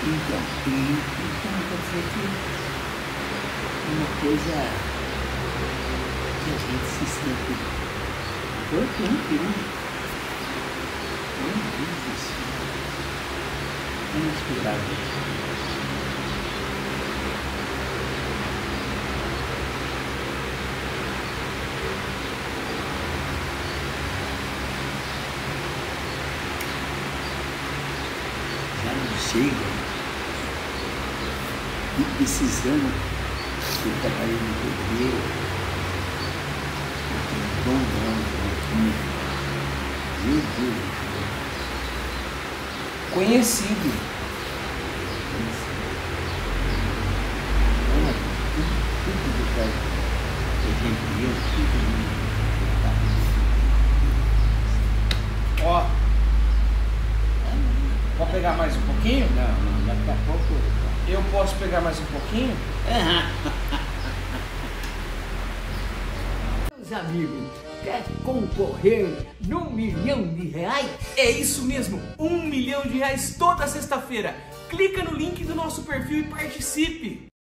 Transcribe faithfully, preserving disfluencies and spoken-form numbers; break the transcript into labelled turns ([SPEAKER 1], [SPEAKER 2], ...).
[SPEAKER 1] Então, e, então quer dizer que é uma coisa que a gente se sente importante, né? Meu Deus do céu. Vamos estudar isso. Já não chega. E precisamos, eu trabalhei no Correio, eu tenho um bom nome aqui, meu Deus,
[SPEAKER 2] Conhecido.
[SPEAKER 1] olha, tudo do cara, a gente viu, tudo muito.
[SPEAKER 2] Ó, pode pegar mais um pouquinho?
[SPEAKER 1] Não, não, daqui a pouco.
[SPEAKER 2] Eu posso pegar mais um pouquinho?
[SPEAKER 3] Meus amigos, quer concorrer num milhão de reais?
[SPEAKER 2] É isso mesmo, um milhão de reais toda sexta-feira. Clica no link do nosso perfil e participe.